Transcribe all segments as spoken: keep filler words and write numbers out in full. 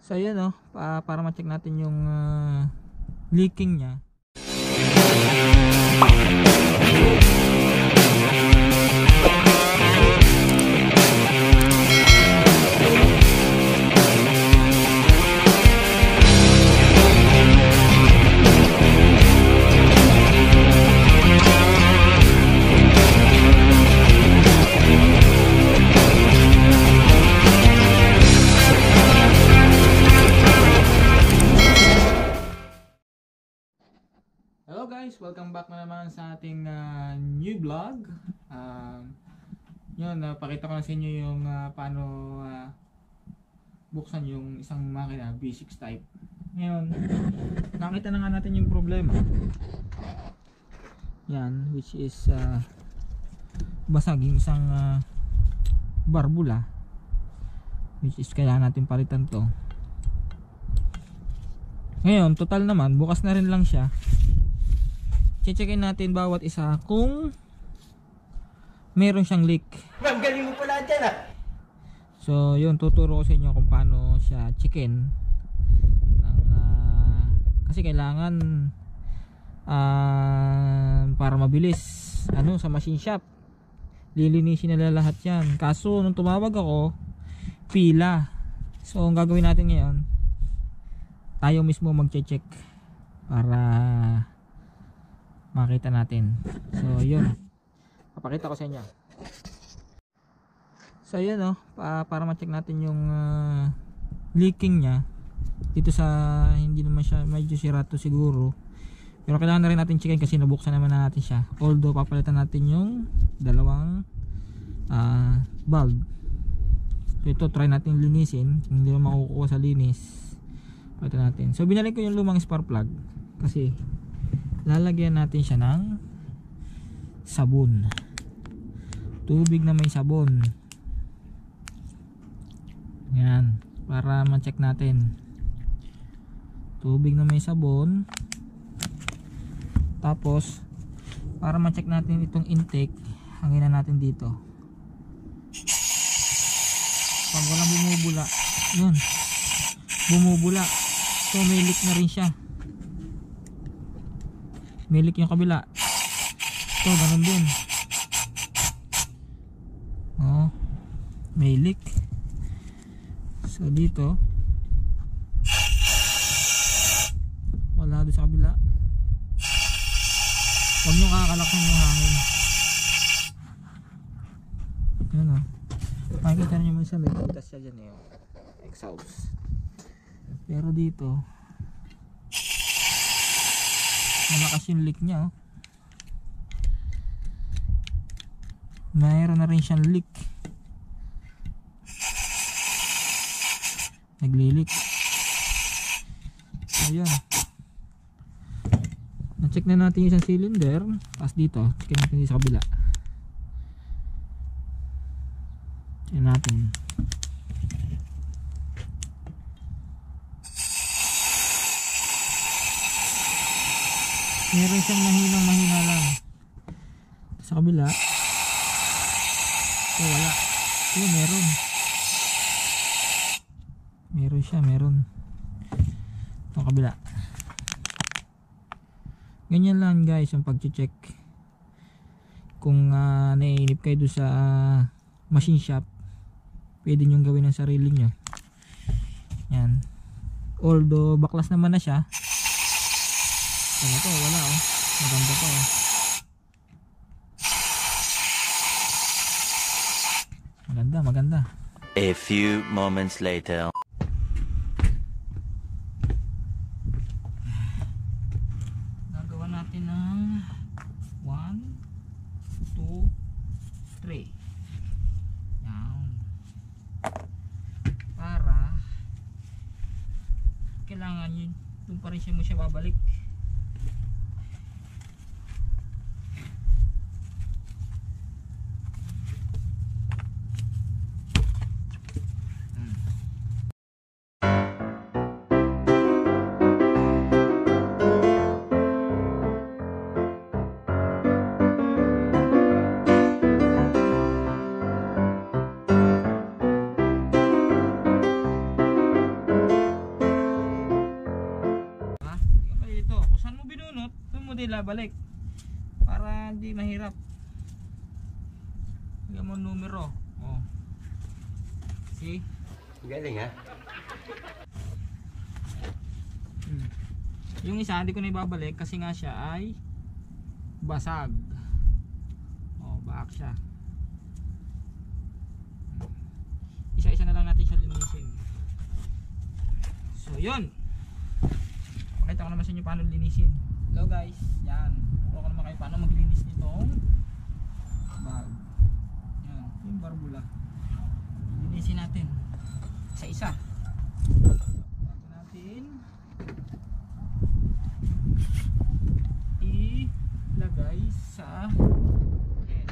So yun o, pa para ma-check natin yung uh, leaking nya. Hello guys, welcome back na naman sa ating uh, new vlog. Uh, yun, uh, pakita ko na sa inyo yung uh, paano uh, buksan yung isang makina V six type. Ngayon, nakita na nga natin yung problema. Yan, which is uh, basag yung isang uh, barbula, which is kailangan natin palitan to. Ngayon, total naman, bukas na rin lang siya. Checkin natin bawat isa kung meron siyang leak. Ang galing mo pala dyan ah. So yun, tuturo ko sa inyo kung paano siya checkin. uh, Kasi kailangan uh, para mabilis ano, sa machine shop lilinisin nila lahat yan. Kaso nung tumawag ako, pila. So ang gagawin natin ngayon, tayo mismo magche-check para makita natin. So yun, papakita ko sa inyo. So yun o, pa para ma-check natin yung uh, leaking nya dito sa, hindi naman siya, medyo sira to siguro, pero kailangan na rin natin checkin kasi nabuksan naman na natin siya. Although papalitan natin yung dalawang uh, bulb. So ito, try natin linisin. Kung hindi naman makukuha sa linis, palitan natin. So binalik ko yung lumang spark plug kasi lalagyan natin siya ng sabon, tubig na may sabon. Yan, para ma-check natin. Tubig na may sabon. Tapos para ma-check natin itong intake, hangin na natin dito. Pag walang bumubula, yun, bumubula, so may leak na rin siya. May leak yung kabila. Ito, ganun din. Oh, may leak. So dito wala doon sa kabila. Huwag nyo kakalaksan yung hangin. Yan o, makikita nyo mo siya, may butas siya dyan eh, exhaust. Pero dito malakas yung leak nya oh. Mayroon na rin siyang leak, naglilik. Ayan, na-check na natin yung isang cylinder. Tapos dito, check natin sa kabila. Check natin. Meron siyang mahinang mahina lang sa kabila. So wala. So meron. Meron siya, meron. Sa kabila. Ganyan lang guys ang pag-check. Kung uh, naiinip kayo doon sa uh, machine shop, pwede nyo gawin ng sarili nyo. Yan. Although baklas naman na siya. Ano to, wala oh. Maganda to oh. Maganda, maganda. A few moments later. Gagawa natin ng one, two, three. Yan. Para kailangan yun, doon pa rin siya mo siya babalik. nila balik para hindi mahirap. Lagyan mo numero. Oh. See? Galing ha? Hmm. Yung isa hindi ko na ibabalik kasi nga siya ay basag. Oh, baak siya. Isa-isa na lang natin siya linisin. So, yun. Pakita ko naman sa inyo paano linisin. Hello guys, yan. Pakita ko naman kayo paano maglinis nitong bag. Yan, yung barbula. Linisin natin. Isa-isa. Bago natin ilagay sa yan.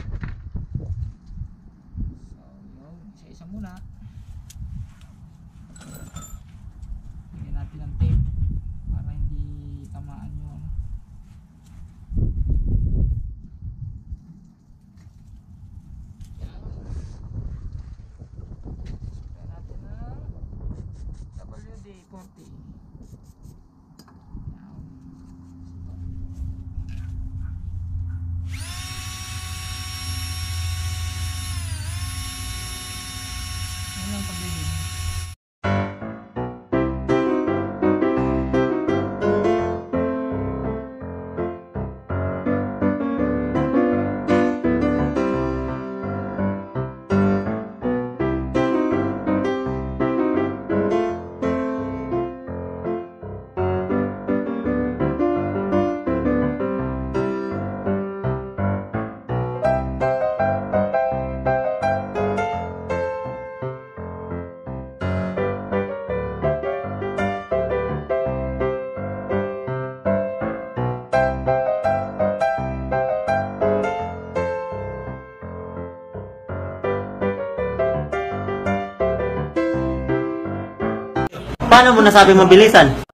So, yun. Isa-isa muna. Lagyan natin ng tape para hindi tamaan yung lagyan natin ng W D forty. Yan lang paglilinis. Paano mo nasabing mabilisan?